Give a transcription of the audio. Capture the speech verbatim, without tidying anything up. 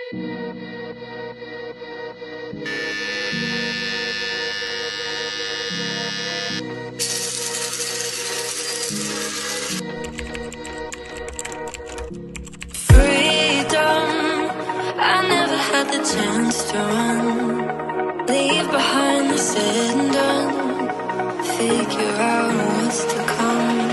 Freedom, I never had the chance to run. Leave behind the said and done. Figure out what's to come.